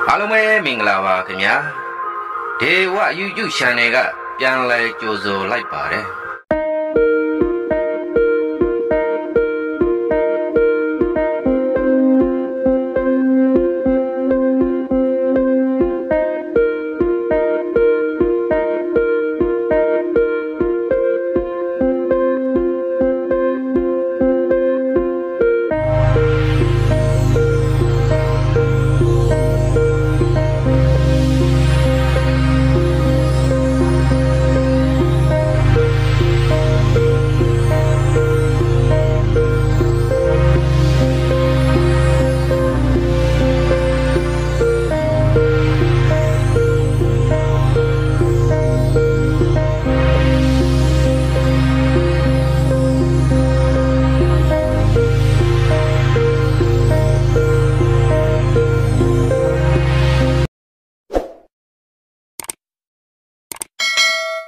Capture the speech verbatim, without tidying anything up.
အားလုံးပဲမင်္ဂလာပါခင်ဗျာဒေဝ YouTube Channel ကပြန်လည်ကြိုဆိုလိုက်ပါတယ်